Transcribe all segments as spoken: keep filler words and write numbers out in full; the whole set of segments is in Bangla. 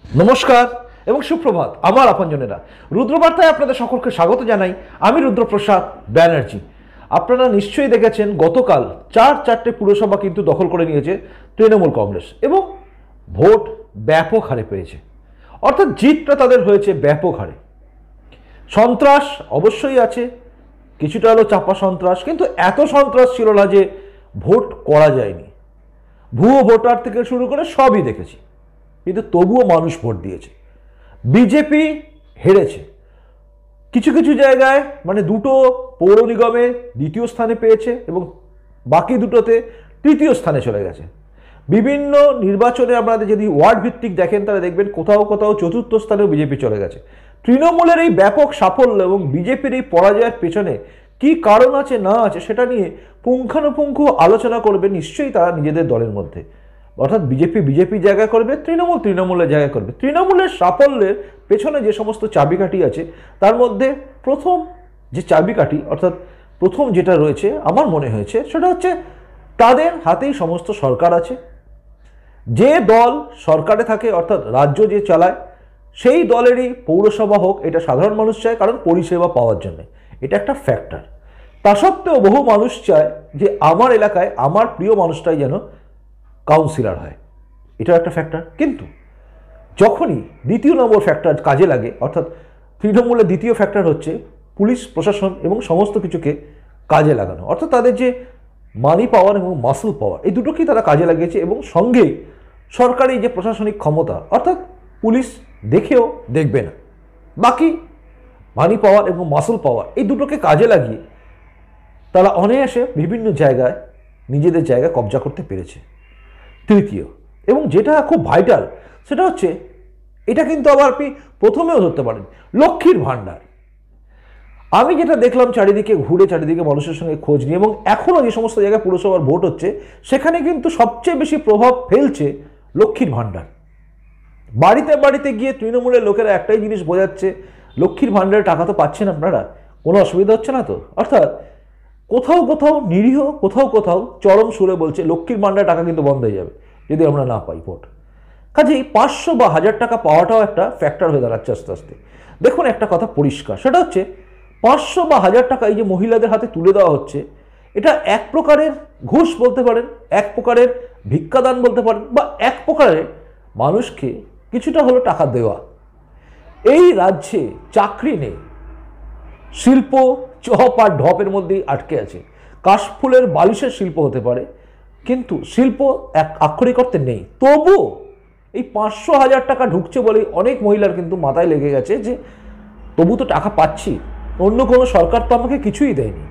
নমস্কার এবং সুপ্রভাত আমার আপনজনেরা। রুদ্রবার্তায় আপনাদের সকলকে স্বাগত জানাই। আমি রুদ্রপ্রসাদ ব্যানার্জি। আপনারা নিশ্চয়ই দেখেছেন গতকাল চার চারটে পুরসভা কিন্তু দখল করে নিয়েছে তৃণমূল কংগ্রেস এবং ভোট ব্যাপক হারে পেয়েছে, অর্থাৎ জিতটা তাদের হয়েছে ব্যাপক হারে। সন্ত্রাস অবশ্যই আছে, কিছুটা হলো চাপা সন্ত্রাস, কিন্তু এত সন্ত্রাস ছিল না যে ভোট করা যায়নি। ভুয়ো ভোটার থেকে শুরু করে সবই দেখেছি, কিন্তু তবুও মানুষ ভোট দিয়েছে। বিজেপি হেরেছে কিছু কিছু জায়গায়, মানে দুটো পৌর নিগমে দ্বিতীয় স্থানে পেয়েছে এবং বাকি দুটোতে তৃতীয় স্থানে চলে গেছে। বিভিন্ন নির্বাচনে আপনাদের যদি ওয়ার্ড ভিত্তিক দেখেন তাহলে দেখবেন কোথাও কোথাও চতুর্থ স্থানেও বিজেপি চলে গেছে। তৃণমূলের এই ব্যাপক সাফল্য এবং বিজেপির এই পরাজয়ের পেছনে কি কারণ আছে না আছে সেটা নিয়ে পুঙ্খানুপুঙ্খ আলোচনা করবে নিশ্চয়ই তারা নিজেদের দলের মধ্যে। অর্থাৎ বিজেপি বিজেপি জায়গায় করবে, তৃণমূল তৃণমূলের জায়গায় করবে। তৃণমূলের সাফল্যের পেছনে যে সমস্ত চাবিকাঠি আছে তার মধ্যে প্রথম যে চাবিকাঠি, অর্থাৎ প্রথম যেটা রয়েছে আমার মনে হয়েছে সেটা হচ্ছে তাদের হাতেই সমস্ত সরকার আছে। যে দল সরকারে থাকে অর্থাৎ রাজ্য যে চালায় সেই দলেরই পৌরসভা হোক, এটা সাধারণ মানুষ চায় কারণ পরিষেবা পাওয়ার জন্য, এটা একটা ফ্যাক্টর। তা সত্ত্বেও বহু মানুষ চায় যে আমার এলাকায় আমার প্রিয় মানুষটাই যেন কাউন্সিলর হয়, এটাও একটা ফ্যাক্টর। কিন্তু যখনই দ্বিতীয় নম্বর ফ্যাক্টর কাজে লাগে, অর্থাৎ তৃণমূলের দ্বিতীয় ফ্যাক্টর হচ্ছে পুলিশ প্রশাসন এবং সমস্ত কিছুকে কাজে লাগানো, অর্থাৎ তাদের যে মানি পাওয়ার এবং মাসল পাওয়ার এই দুটোকেই তারা কাজে লাগিয়েছে এবং সঙ্গেই সরকারি যে প্রশাসনিক ক্ষমতা, অর্থাৎ পুলিশ দেখেও দেখবে না, বাকি মানি পাওয়ার এবং মাসল পাওয়ার এই দুটোকে কাজে লাগিয়ে তারা অনায়াসে বিভিন্ন জায়গায় নিজেদের জায়গা কবজা করতে পেরেছে। তৃতীয় এবং যেটা খুব ভাইটাল সেটা হচ্ছে, এটা কিন্তু আবার আপনি প্রথমেও ধরতে পারেন, লক্ষ্মীর ভাণ্ডার। আমি যেটা দেখলাম চারিদিকে ঘুরে, চারিদিকে মানুষের সঙ্গে খোঁজ নিয়ে, এবং এখনও যে সমস্ত জায়গায় পুরসভার ভোট হচ্ছে সেখানে কিন্তু সবচেয়ে বেশি প্রভাব ফেলছে লক্ষ্মীর ভাণ্ডার। বাড়িতে বাড়িতে গিয়ে তৃণমূলের লোকেরা একটাই জিনিস বোঝাচ্ছে, লক্ষ্মীর ভাণ্ডারের টাকা তো পাচ্ছেন আপনারা, কোনো অসুবিধা হচ্ছে না তো। অর্থাৎ কোথাও কোথাও নিরীহ, কোথাও কোথাও চরম সুরে বলছে লক্ষ্মীর ভাণ্ডার টাকা কিন্তু বন্ধ হয়ে যাবে যদি আমরা না পাই ভোট। কাজেই পাঁচশো বা হাজার টাকা পাওয়াটাও একটা ফ্যাক্টর হয়ে দাঁড়াচ্ছে আস্তে আস্তে। দেখুন একটা কথা পরিষ্কার, সেটা হচ্ছে পাঁচশো বা হাজার টাকা এই যে মহিলাদের হাতে তুলে দেওয়া হচ্ছে, এটা এক প্রকারের ঘুষ বলতে পারেন, এক প্রকারের ভিক্ষাদান বলতে পারেন, বা এক প্রকারের মানুষকে কিছুটা হলো টাকা দেওয়া। এই রাজ্যে চাকরি নেই, শিল্প চপ আর ঢপের মধ্যেই আটকে আছে। কাশফুলের বালিশের শিল্প হতে পারে, কিন্তু শিল্প এক আক্ষরিক অর্থে নেই। তবু এই পাঁচশো হাজার টাকা ঢুকছে বলেই অনেক মহিলার কিন্তু মাথায় লেগে গেছে যে তবু তো টাকা পাচ্ছি, অন্য কোনো সরকার তো আমাকে কিছুই দেয়নি।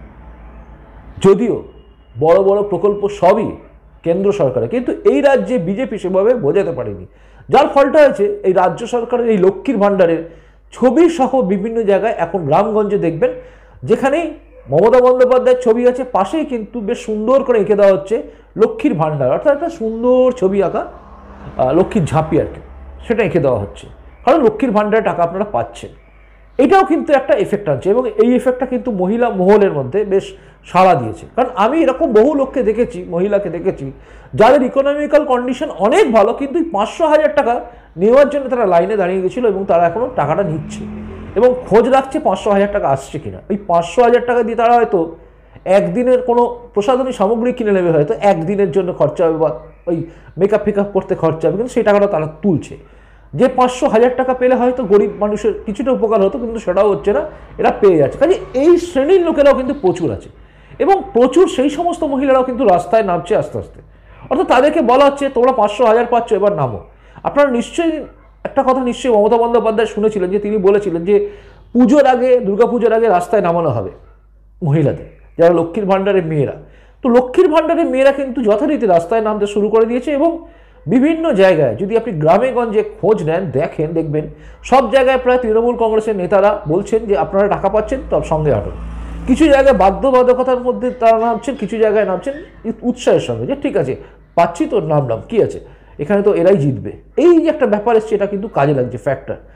যদিও বড় বড় প্রকল্প সবই কেন্দ্র সরকারের, কিন্তু এই রাজ্যে বিজেপি সেভাবে বোঝাতে পারেনি, যার ফলটা হয়েছে এই রাজ্য সরকারের এই লক্ষ্মীর ভাণ্ডারের ছবি সহ বিভিন্ন জায়গায় এখন গ্রামগঞ্জে দেখবেন যেখানেই মমতা বন্দ্যোপাধ্যায়ের ছবি আছে পাশেই কিন্তু বেশ সুন্দর করে এঁকে দেওয়া হচ্ছে লক্ষ্মীর ভাণ্ডার, অর্থাৎ একটা সুন্দর ছবি আঁকা লক্ষ্মীর ঝাঁপি আর কি, সেটা এঁকে দেওয়া হচ্ছে, কারণ লক্ষ্মীর ভাণ্ডারের টাকা আপনারা পাচ্ছেন। এটাও কিন্তু একটা এফেক্ট আনছে এবং এই এফেক্টটা কিন্তু মহিলা মহলের মধ্যে বেশ সাড়া দিয়েছে। কারণ আমি এরকম বহু লোককে দেখেছি, মহিলাকে দেখেছি যাদের ইকোনমিক্যাল কন্ডিশন অনেক ভালো, কিন্তু পাঁচশো হাজার টাকা নেওয়ার জন্য তারা লাইনে দাঁড়িয়ে গেছিলো এবং তারা এখনও টাকাটা নিচ্ছে এবং খোঁজ রাখছে পাঁচশো হাজার টাকা আসছে কিনা। ওই পাঁচশো হাজার টাকা দিয়ে তারা হয়তো একদিনের কোনো প্রসাধনী সামগ্রী কিনে নেবে, হয়তো একদিনের জন্য খরচা হবে বা ওই মেকআপ ফেকআপ করতে খরচা হবে, কিন্তু সেই টাকাটা তারা তুলছে। যে পাঁচশো হাজার টাকা পেলে হয়তো গরিব মানুষের কিছুটা উপকার হতো, কিন্তু সেটাও হচ্ছে না, এরা পেয়ে যাচ্ছে। কাজে এই শ্রেণীর লোকেরাও কিন্তু প্রচুর আছে এবং প্রচুর সেই সমস্ত মহিলারাও কিন্তু রাস্তায় নামছে আস্তে আস্তে। অর্থাৎ তাদেরকে বলা হচ্ছে তোমরা পাঁচশো হাজার পাচ্ছ, এবার নামো। আপনারা নিশ্চয়ই একটা কথা নিশ্চয়ই মমতা বন্দ্যোপাধ্যায় শুনেছিলেন যে তিনি বলেছিলেন যে পুজোর আগে, দুর্গাপুজোর আগে রাস্তায় নামানো হবে মহিলাদের, যারা লক্ষ্মীর ভাণ্ডারের মেয়েরা। তো লক্ষ্মীর ভাণ্ডারের মেয়েরা কিন্তু যথারীতি রাস্তায় নামতে শুরু করে দিয়েছে এবং বিভিন্ন জায়গায় যদি আপনি গ্রামে গঞ্জে খোঁজ নেন, দেখেন, দেখবেন সব জায়গায় প্রায় তৃণমূল কংগ্রেসের নেতারা বলছেন যে আপনারা টাকা পাচ্ছেন তো সঙ্গে হাঁটুন। কিছু জায়গায় বাধ্যবাধকতার মধ্যে তারা নামছেন, কিছু জায়গায় নামছেন উৎসাহের সঙ্গে যে ঠিক আছে পাচ্ছি তো নামলাম, কি আছে, এখানে তো এরাই জিতবে। এই যে একটা ব্যাপার এসছে, এটা কিন্তু কাজে লাগছে ফ্যাক্টর।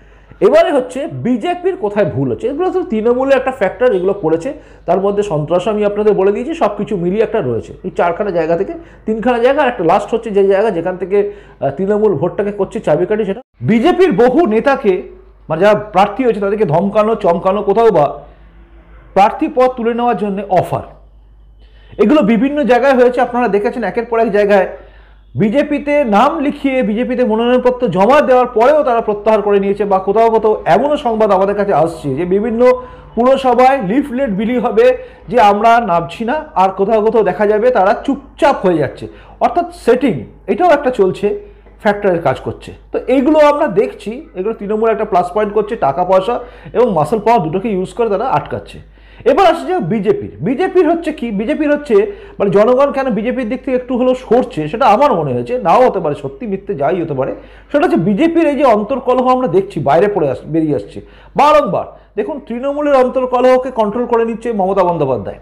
এবারে হচ্ছে বিজেপির কোথায় ভুল হচ্ছে, এগুলো তো তৃণমূলের একটা ফ্যাক্টর, এগুলো করেছে, তার মধ্যে সন্ত্রাস আমি আপনাদের বলে দিয়েছি, সব কিছু মিলিয়ে একটা রয়েছে। এই চারখানা জায়গা থেকে তিনখানা জায়গা, আর একটা লাস্ট হচ্ছে যে জায়গা যেখান থেকে তৃণমূল ভোটটাকে করছে চাবিকাঠি, সেটা বিজেপির বহু নেতাকে মানে যারা প্রার্থী হয়েছে তাদেরকে ধমকানো চমকানো, কোথাও বা প্রার্থী পদ তুলে নেওয়ার জন্য অফার, এগুলো বিভিন্ন জায়গায় হয়েছে। আপনারা দেখেছেন একের পর এক জায়গায় বিজেপিতে নাম লিখিয়ে বিজেপিতে মনোনয়নপত্র জমা দেওয়ার পরেও তারা প্রত্যাহার করে নিয়েছে, বা কোথাও কোথাও এমনও সংবাদ আমাদের কাছে আসছে যে বিভিন্ন পুরসভায় লিফলেট বিলি হবে যে আমরা নামছি না, আর কোথাও কোথাও দেখা যাবে তারা চুপচাপ হয়ে যাচ্ছে, অর্থাৎ সেটিং এটাও একটা চলছে, ফ্যাক্টরের কাজ করছে। তো এইগুলো আমরা দেখছি, এগুলো তৃণমূল একটা প্লাস পয়েন্ট করছে, টাকা পয়সা এবং মাসল পাওয়ার দুটোকে ইউজ করে তারা আটকাচ্ছে। এবার আসছে যে বিজেপির বিজেপির হচ্ছে কি, বিজেপির হচ্ছে মানে জনগণ কেন বিজেপির দিক থেকে একটু হলেও সরছে, সেটা আমার মনে হয়েছে, নাও হতে পারে, সত্যি মিথ্যে যাই হতে পারে, সেটা হচ্ছে বিজেপির এই যে অন্তর্কলহ আমরা দেখছি বাইরে পড়ে আস বেরিয়ে আসছে বারংবার। দেখুন তৃণমূলের অন্তর্কলহকে কন্ট্রোল করে নিচ্ছে মমতা বন্দ্যোপাধ্যায়,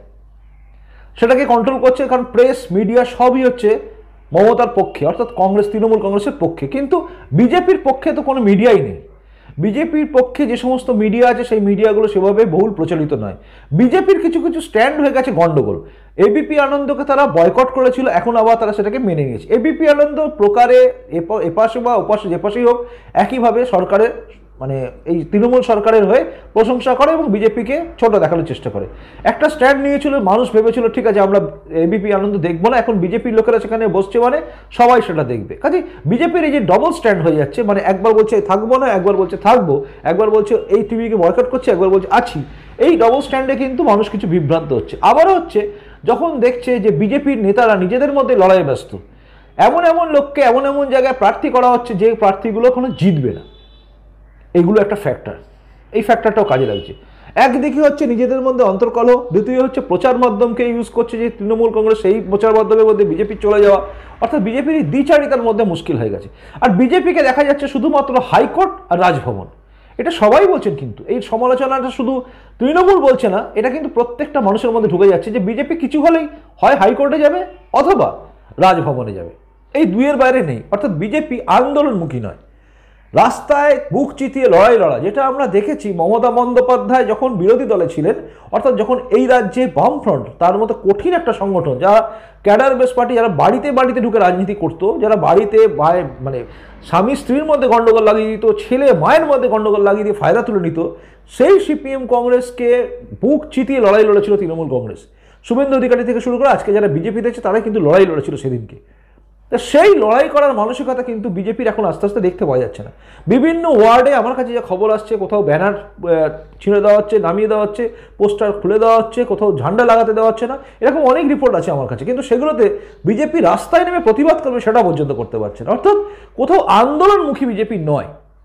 সেটাকে কন্ট্রোল করছে, কারণ প্রেস মিডিয়া সবই হচ্ছে মমতার পক্ষে, অর্থাৎ কংগ্রেস তৃণমূল কংগ্রেসের পক্ষে, কিন্তু বিজেপির পক্ষে তো কোনো মিডিয়াই নেই। বিজেপির পক্ষে যে সমস্ত মিডিয়া আছে সেই মিডিয়াগুলো সেভাবে বহুল প্রচলিত নয়। বিজেপির কিছু কিছু স্ট্যান্ড হয়ে গেছে গন্ডগোল। এবিপি আনন্দকে তারা বয়কট করেছিল, এখন আবার তারা সেটাকে মেনে নিয়েছে। এবিপি আনন্দ প্রকারে এপাশে বা ওপাশে যে পাশেই হোক একইভাবে সরকারের মানে এই তৃণমূল সরকারের হয়ে প্রশংসা করে এবং বিজেপিকে ছোট দেখানোর চেষ্টা করে। একটা স্ট্যান্ড নিয়েছিল, মানুষ ভেবেছিল ঠিক আছে আমরা এবিপি আনন্দ দেখবো না, এখন বিজেপির লোকেরা সেখানে বসছে মানে সবাই সেটা দেখবে। কাজে বিজেপির এই যে ডবল স্ট্যান্ড হয়ে যাচ্ছে, মানে একবার বলছে থাকবো না, একবার বলছে থাকবো, একবার বলছে এই টিভিকে বয়কট করছে, একবার বলছে আছি, এই ডবল স্ট্যান্ডে কিন্তু মানুষ কিছু বিভ্রান্ত হচ্ছে। আবারও হচ্ছে যখন দেখছে যে বিজেপির নেতারা নিজেদের মধ্যে লড়াইয়ে ব্যস্ত, এমন এমন লোককে এমন এমন জায়গায় প্রার্থী করা হচ্ছে যে প্রার্থীগুলো কোনো জিতবে না, এগুলো একটা ফ্যাক্টর, এই ফ্যাক্টরটাও কাজে লাগছে। একদিকে হচ্ছে নিজেদের মধ্যে অন্তর্কলহ, দ্বিতীয় হচ্ছে প্রচার মাধ্যমকে ইউজ করছে যে তৃণমূল কংগ্রেস সেই প্রচার মাধ্যমের মধ্যে বিজেপি চলে যাওয়া, অর্থাৎ বিজেপির দ্বিচারিতার মধ্যে মুশকিল হয়ে গেছে। আর বিজেপিকে দেখা যাচ্ছে শুধুমাত্র হাইকোর্ট আর রাজভবন, এটা সবাই বলছেন, কিন্তু এই সমালোচনাটা শুধু তৃণমূল বলছে না, এটা কিন্তু প্রত্যেকটা মানুষের মধ্যে ঢুকে যাচ্ছে যে বিজেপি কিছু হলেই হয় হাইকোর্টে যাবে অথবা রাজভবনে যাবে, এই দুইয়ের বাইরে নেই। অর্থাৎ বিজেপি আন্দোলনমুখী নয়, রাস্তায় বুক চিতিয়ে লড়াই লড়া, যেটা আমরা দেখেছি মমতা বন্দ্যোপাধ্যায় যখন বিরোধী দলে ছিলেন, অর্থাৎ যখন এই রাজ্যে বামফ্রন্ট তার মতো কঠিন একটা সংগঠন, যারা ক্যাডার বেস পার্টি, যারা বাড়িতে বাড়িতে ঢুকে রাজনীতি করতো, যারা বাড়িতে মানে স্বামী স্ত্রীর মধ্যে গণ্ডগোল লাগিয়ে দিত, ছেলে মায়ের মধ্যে গণ্ডগোল লাগিয়ে দিয়ে ফায়দা তুলে নিত, সেই সিপিএম কংগ্রেসকে বুক চিতিয়ে লড়াই লড়েছিল তৃণমূল কংগ্রেস। শুভেন্দু অধিকারী থেকে শুরু করে আজকে যারা বিজেপি দেখছে তারাই কিন্তু লড়াই লড়েছিল সেদিনকে। তা সেই লড়াই করার মানসিকতা কিন্তু বিজেপির এখন আস্তে আস্তে দেখতে পাওয়া যাচ্ছে না। বিভিন্ন ওয়ার্ডে আমার কাছে যে খবর আসছে, কোথাও ব্যানার ছিঁড়ে দেওয়া হচ্ছে, নামিয়ে দেওয়া হচ্ছে, পোস্টার খুলে দেওয়া হচ্ছে, কোথাও ঝান্ডা লাগাতে দেওয়া হচ্ছে না, এরকম অনেক রিপোর্ট আছে আমার কাছে, কিন্তু সেগুলোতে বিজেপি রাস্তায় নেমে প্রতিবাদ করবে সেটা পর্যন্ত করতে পারছে না। অর্থাৎ কোথাও আন্দোলনমুখী বিজেপি নয়,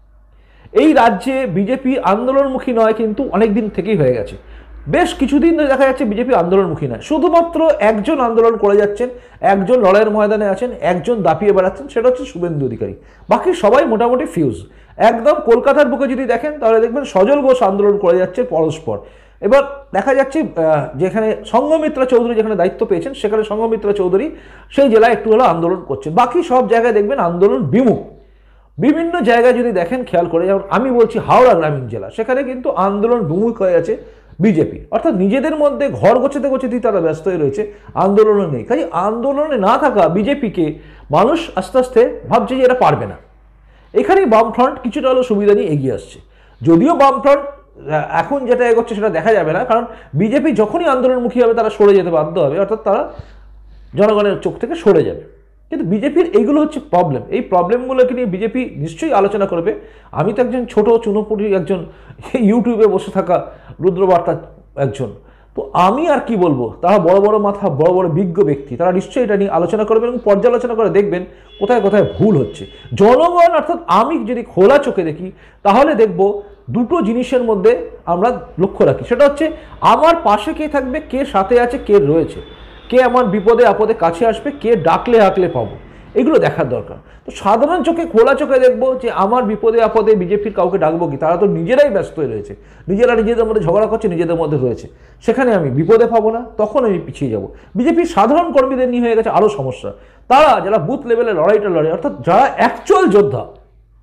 এই রাজ্যে বিজেপি আন্দোলনমুখী নয়, কিন্তু অনেক দিন থেকেই হয়ে গেছে। বেশ কিছুদিন ধরে দেখা যাচ্ছে বিজেপি আন্দোলনমুখী নয়, শুধুমাত্র একজন আন্দোলন করে যাচ্ছেন, একজন লড়াইয়ের ময়দানে আছেন, একজন দাপিয়ে বেড়াচ্ছেন, সেটা হচ্ছে শুভেন্দু অধিকারী। বাকি সবাই মোটামুটি ফিউজ। একদম কলকাতার বুকে যদি দেখেন তাহলে দেখবেন সজল ঘোষ আন্দোলন করে যাচ্ছে পরস্পর। এবার দেখা যাচ্ছে যেখানে সঙ্গমিত্রা চৌধুরী যেখানে দায়িত্ব পেয়েছেন, সেখানে সঙ্গমিত্রা চৌধুরী সেই জেলায় একটু হলেও আন্দোলন করছেন, বাকি সব জায়গায় দেখবেন আন্দোলন বিমুখ। বিভিন্ন জায়গায় যদি দেখেন খেয়াল করে, যেমন আমি বলছি হাওড়া গ্রামীণ জেলা, সেখানে কিন্তু আন্দোলন বিমুখ হয়ে আছে বিজেপি, অর্থাৎ নিজেদের মধ্যে ঘর গোছাতে গোছাতেই তারা ব্যস্ত হয়ে রয়েছে, আন্দোলনে নেই। কাজে আন্দোলনে না থাকা বিজেপিকে মানুষ আস্তে আস্তে ভাবছে যে এরা পারবে না। এখানেই বামফ্রন্ট কিছুটা হলেও সুবিধা নিয়ে এগিয়ে আসছে, যদিও বামফ্রন্ট এখন যেটা এগোচ্ছে সেটা দেখা যাবে না, কারণ বিজেপি যখনই আন্দোলনমুখী হবে তারা সরে যেতে বাধ্য হবে, অর্থাৎ তারা জনগণের চোখ থেকে সরে যাবে। কিন্তু বিজেপির এইগুলো হচ্ছে প্রবলেম, এই প্রবলেমগুলোকে নিয়ে বিজেপি নিশ্চয়ই আলোচনা করবে। আমি তো একজন ছোট চুনোপুটি একজন ইউটিউবে বসে থাকা রুদ্রবার্তা একজন, তো আমি আর কি বলবো, তারা বড় বড় মাথা বড় বড় বিজ্ঞ ব্যক্তি, তারা নিশ্চয়ই এটা নিয়ে আলোচনা করবেন এবং পর্যালোচনা করে দেখবেন কোথায় কোথায় ভুল হচ্ছে। জনগণ অর্থাৎ আমি যদি খোলা চোখে দেখি তাহলে দেখব দুটো জিনিসের মধ্যে আমরা লক্ষ্য রাখি, সেটা হচ্ছে আমার পাশে কে থাকবে, কে সাথে আছে, কে রয়েছে, কে আমার বিপদে আপদে কাছে আসবে, কে ডাকলে হাঁকলে পাবো, এগুলো দেখার দরকার। তো সাধারণ চোখে খোলা চোখে দেখবো যে আমার বিপদে আপদে বিজেপির কাউকে ডাকবো কি, তারা তো নিজেরাই ব্যস্ত হয়ে রয়েছে, নিজেরা নিজেদের মধ্যে ঝগড়া করছে, নিজেদের মধ্যে রয়েছে, সেখানে আমি বিপদে পাবো না, তখন আমি পিছিয়ে যাব। বিজেপির সাধারণ কর্মীদের নিয়ে হয়ে গেছে আরও সমস্যা, তারা যারা বুথ লেভেলে লড়াইটা লড়ে, অর্থাৎ যারা অ্যাকচুয়াল যোদ্ধা,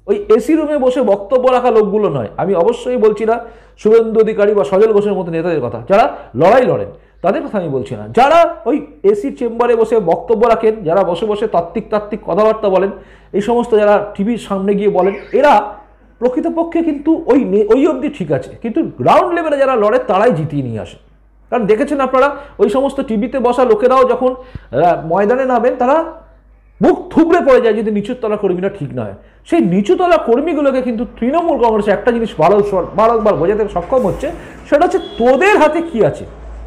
ওই এসি রুমে বসে বক্তব্য রাখা লোকগুলো নয়। আমি অবশ্যই বলছি না শুভেন্দু অধিকারী বা সজল ঘোষের মতো নেতাদের কথা, যারা লড়াই লড়েন তাদের কথা আমি বলছি না, যারা ওই এসি চেম্বারে বসে বক্তব্য রাখেন, যারা বসে বসে তাত্ত্বিক তাত্ত্বিক কথাবার্তা বলেন, এই সমস্ত যারা টিভির সামনে গিয়ে বলেন, এরা প্রকৃতপক্ষে কিন্তু ওই ওই অবধি ঠিক আছে, কিন্তু গ্রাউন্ড লেভেলে যারা লড়ে তারাই জিতিয়ে নিয়ে আসে। কারণ দেখেছেন আপনারা ওই সমস্ত টিভিতে বসা লোকেরাও যখন ময়দানে নামেন তারা মুখ থুবড়ে পড়ে যায় যদি নিচুতলা কর্মীরা ঠিক নয়। সেই নিচুতলা কর্মীগুলোকে কিন্তু তৃণমূল কংগ্রেস একটা জিনিস বারবার বোঝাতে সক্ষম হচ্ছে, সেটা হচ্ছে তোদের হাতে কি আছে।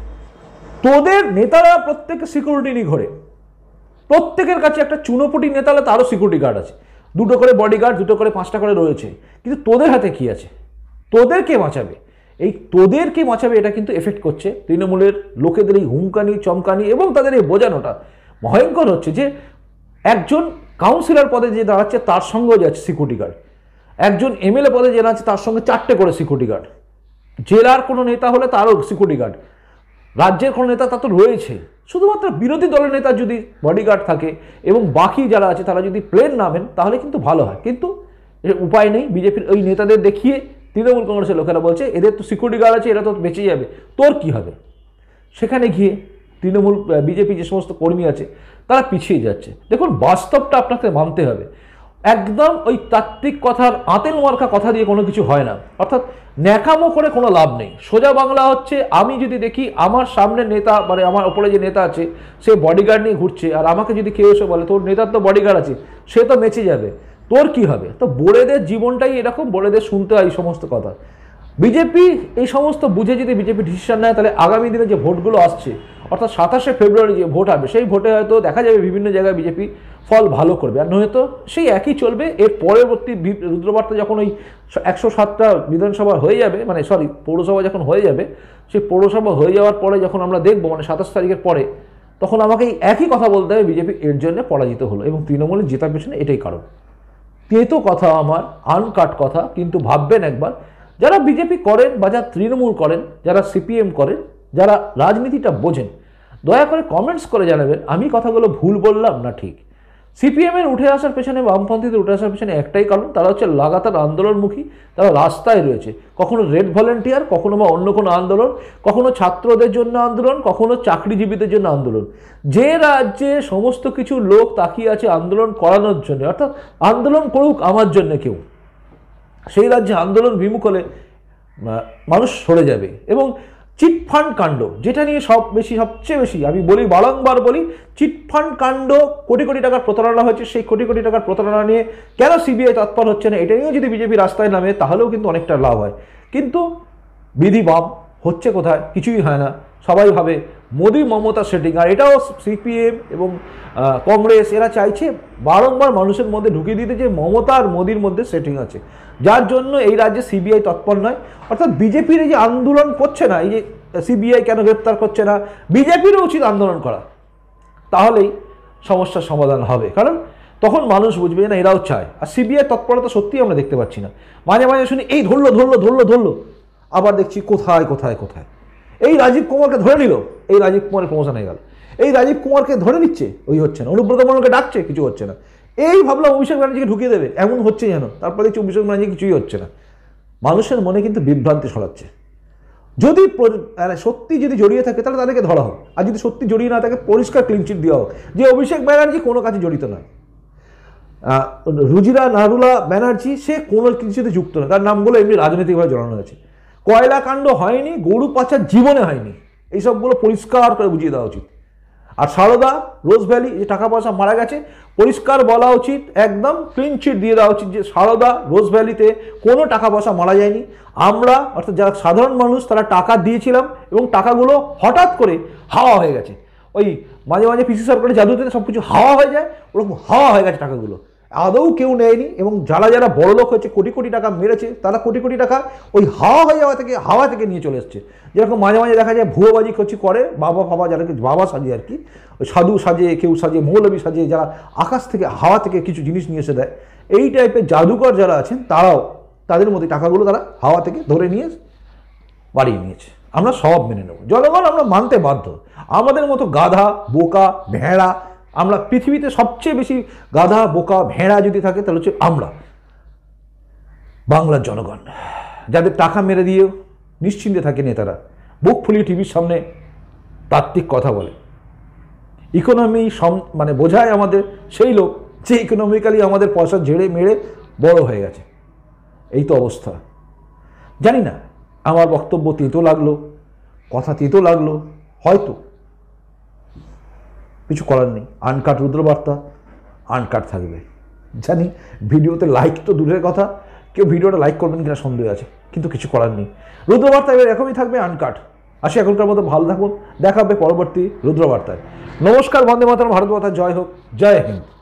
তোদের নেতারা প্রত্যেকে সিকিউরিটি নিয়ে ঘোরে, প্রত্যেকের কাছে একটা চুনোপুটি নেতা হলে তারও সিকিউরিটি গার্ড আছে, দুটো করে বডিগার্ড, দুটো করে পাঁচটা করে রয়েছে, কিন্তু তোদের হাতে কি আছে? তোদেরকে বাঁচাবে, এই তোদেরকে বাঁচাবে, এটা কিন্তু এফেক্ট করছে তৃণমূলের লোকেদের এই হুমকানি চমকানি এবং তাদের এই বোঝানোটা। ভয়ঙ্কর হচ্ছে যে একজন কাউন্সিলর পদে যে দাঁড়াচ্ছে তার সঙ্গেও যাচ্ছে সিকিউরিটি গার্ড, একজন এমএলএ পদে যে দাঁড়াচ্ছে তার সঙ্গে চারটে করে সিকিউরিটি গার্ড, জেলার কোনো নেতা হলে তারও সিকিউরিটি গার্ড, রাজ্যের কোনো নেতা তা তো রয়েছে। শুধুমাত্র বিরোধী দলের নেতার যদি বডিগার্ড থাকে এবং বাকি যারা আছে তারা যদি প্লেন নামেন তাহলে কিন্তু ভালো হয়, কিন্তু এর উপায় নেই। বিজেপির ওই নেতাদের দেখিয়ে তৃণমূল কংগ্রেসের লোকেরা বলছে এদের তো সিকিউরিটি গার্ড আছে, এরা তো বেঁচে যাবে, তোর কি হবে? সেখানে গিয়ে তৃণমূল বিজেপি যে সমস্ত কর্মী আছে তারা পিছিয়ে যাচ্ছে। দেখুন, বাস্তবটা আপনাকে মানতে হবে, একদম ওই তাত্ত্বিক কথার আতেল মার্কা কথা দিয়ে কোনো কিছু হয় না, অর্থাৎ ন্যাকামো করে কোনো লাভ নেই। সোজা বাংলা হচ্ছে, আমি যদি দেখি আমার সামনে নেতা মানে আমার ওপরে যে নেতা আছে সে বডিগার্ড নিয়ে ঘুরছে, আর আমাকে যদি কেউ এসে বলে তোর নেতার তো বডিগার্ড আছে, সে তো বেঁচে যাবে, তোর কি হবে? তো বোড়েদের জীবনটাই এরকম, বোড়েদের শুনতে হয় এই সমস্ত কথা। বিজেপি এই সমস্ত বুঝে যদি বিজেপি ডিসিশন নেয় তাহলে আগামী দিনে যে ভোটগুলো আসছে, অর্থাৎ সাতাশে ফেব্রুয়ারি যে ভোট হবে, সেই ভোটে হয়তো দেখা যাবে বিভিন্ন জায়গায় বিজেপি ফল ভালো করবে, আর নয়তো সেই একই চলবে। এর পরবর্তী রুদ্রবার্তা যখন ওই একশো সাতটা বিধানসভা হয়ে যাবে, মানে সরি পৌরসভা যখন হয়ে যাবে, সেই পৌরসভা হয়ে যাওয়ার পরে যখন আমরা দেখবো মানে সাতাশ তারিখের পরে, তখন আমাকে এই একই কথা বলতে হবে বিজেপি এর জন্য পরাজিত হলো এবং তৃণমূলের জেতার পেছনে এটাই কারণ। তেতো কথা আমার, আনকাট কথা, কিন্তু ভাববেন একবার, যারা বিজেপি করেন বা যারা তৃণমূল করেন, যারা সিপিএম করেন, যারা রাজনীতিটা বোঝেন, দয়া করে কমেন্টস করে জানাবেন আমি কথাগুলো ভুল বললাম না ঠিক। সিপিএমের উঠে আসার পেছনে, বামপন্থীদের উঠে আসার পেছনে একটাই কারণ, তারা হচ্ছে লাগাতার আন্দোলনমুখী, তারা রাস্তায় রয়েছে, কখনো রেড ভলেন্টিয়ার, কখনো বা অন্য কোনো আন্দোলন, কখনো ছাত্রদের জন্য আন্দোলন, কখনো চাকরিজীবীদের জন্য আন্দোলন। যে রাজ্যে সমস্ত কিছু লোক তাকিয়ে আছে আন্দোলন করানোর জন্য, অর্থাৎ আন্দোলন করুক আমার জন্য কেউ, সেই রাজ্যে আন্দোলন বিমুখ হলে মানুষ সরে যাবে। এবং চিটফান্ড কাণ্ড, যেটা নিয়ে সব বেশি সবচেয়ে বেশি আমি বলি, বারংবার বলি, চিটফান্ড কাণ্ড, কোটি কোটি টাকার প্রতারণা হয়েছে, সেই কোটি কোটি টাকার প্রতারণা নিয়ে কেন সিবিআই তৎপর হচ্ছে না, এটা নিয়েও যদি বিজেপি রাস্তায় নামে তাহলেও কিন্তু অনেকটা লাভ হয়। কিন্তু বিধি বাম হচ্ছে কোথায়? কিছুই হয় না। সবাই ভাবে মোদি মমতা সেটিং, আর এটাও সিপিএম এবং কংগ্রেস এরা চাইছে বারংবার মানুষের মধ্যে ঢুকিয়ে দিতে যে মমতা আর মোদির মধ্যে সেটিং আছে, যার জন্য এই রাজ্যে সিবিআই তৎপর নয়। অর্থাৎ বিজেপির এই যে আন্দোলন করছে না, এই যে সিবিআই কেন গ্রেপ্তার করছে না, বিজেপিরও উচিত আন্দোলন করা, তাহলেই সমস্যার সমাধান হবে। কারণ তখন মানুষ বুঝবে না এরাও চায়। আর সিবিআই তৎপরতা সত্যিই আমরা দেখতে পাচ্ছি না। মাঝে মাঝে শুনি এই ধরলো ধরলো ধরলো ধরলো, আবার দেখছি কোথায় কোথায় কোথায়। এই রাজীব কুমারকে ধরে নিল, এই রাজীব কুমারের প্রমোশন হয়ে গেল। এই রাজীব কুমারকে ধরে নিচ্ছে, ওই হচ্ছে না। অনুব্রত মণ্ডলকে ডাকছে, কিছু হচ্ছে না। এই ভাবলাম অভিষেক ব্যানার্জিকে ঢুকিয়ে দেবে, এমন হচ্ছে যেন, তারপরে দেখছি অভিষেক ব্যানার্জি কিছুই হচ্ছে না। মানুষের মনে কিন্তু বিভ্রান্তি ছড়াচ্ছে। যদি সত্যি যদি জড়িয়ে থাকে তাহলে তাদেরকে ধরা হোক, আর যদি সত্যি জড়িয়ে না থাকে পরিষ্কার ক্লিনচিট দেওয়া হোক যে অভিষেক ব্যানার্জি কোনো কাজে জড়িত নয়, রুজিরা নারুলা ব্যানার্জি সে কোনো কিছুতে যুক্ত নয়, তার নামগুলো এমনি রাজনৈতিকভাবে জড়ানো হয়েছে। কয়লা কাণ্ড হয়নি, গরু পাচার জীবনে হয়নি, এইসবগুলো পরিষ্কার করে বুঝিয়ে দেওয়া উচিত। আর সারদা রোজ ভ্যালি যে টাকা পয়সা মারা গেছে, পরিষ্কার বলা উচিত, একদম ক্লিন চিট দিয়ে দেওয়া উচিত যে সারদা রোজ ভ্যালিতে কোনো টাকা পয়সা মারা যায়নি। আমরা অর্থাৎ যারা সাধারণ মানুষ তারা টাকা দিয়েছিলাম এবং টাকাগুলো হঠাৎ করে হাওয়া হয়ে গেছে। ওই মাঝে মাঝে পিসি সরকারের জাদুতে সব কিছু হাওয়া হয়ে যায়, ওরকম হাওয়া হয়ে গেছে টাকাগুলো, আদৌ কেউ নেয়নি। এবং যারা যারা বড় লোক হয়েছে কোটি কোটি টাকা মেরেছে তারা কোটি কোটি টাকা ওই হাওয়া হয়ে যাওয়া থেকে হাওয়া থেকে নিয়ে চলে এসছে। যেরকম মাঝে মাঝে দেখা যায় ভুয়োবাজি করছি করে বাবা ফাবা, যাদেরকে বাবা সাজে আর কি, ওই সাধু সাজে, কেউ সাজে মৌলবী সাজে, যারা আকাশ থেকে হাওয়া থেকে কিছু জিনিস নিয়ে এসে দেয়, এই টাইপের জাদুকর যারা আছেন তারাও তাদের মধ্যে টাকাগুলো তারা হাওয়া থেকে ধরে নিয়ে বাড়িয়ে নিয়েছে। আমরা সব মেনে নেব, জনগণ আমরা মানতে বাধ্য। আমাদের মতো গাধা বোকা ভেড়া, আমরা পৃথিবীতে সবচেয়ে বেশি গাধা বোকা ভেড়া যদি থাকে তাহলে হচ্ছে আমরা। বাংলার জনগণ, যাদের টাকা মেরে দিয়েও নিশ্চিন্তে থাকে নেতারা, বুক ফুলিয়ে টিভির সামনে তাত্ত্বিক কথা বলে, ইকোনমি মানে বোঝায় আমাদের সেই লোক যে ইকোনমিক্যালি আমাদের পয়সা ঝেড়ে মেরে বড় হয়ে গেছে। এই তো অবস্থা। জানি না, আমার বক্তব্য তেতো লাগলো, কথা তেতো লাগলো, হয়তো কিছু করার নেই। আনকাট রুদ্রবার্তা আনকাট থাকবে জানি। ভিডিওতে লাইক তো দূরের কথা, কেউ ভিডিওটা লাইক করবেন কিনা সন্দেহ আছে, কিন্তু কিছু করার নেই। রুদ্রবার্তা এবার এরকমই থাকবে, আনকাট। আসি এখনকার মতো ভালো থাকুন, দেখা হবে পরবর্তী রুদ্রবার্তায়। নমস্কার, বন্দে মাতরম, ভারত মাতা জয় হোক, জয় হিন্দ।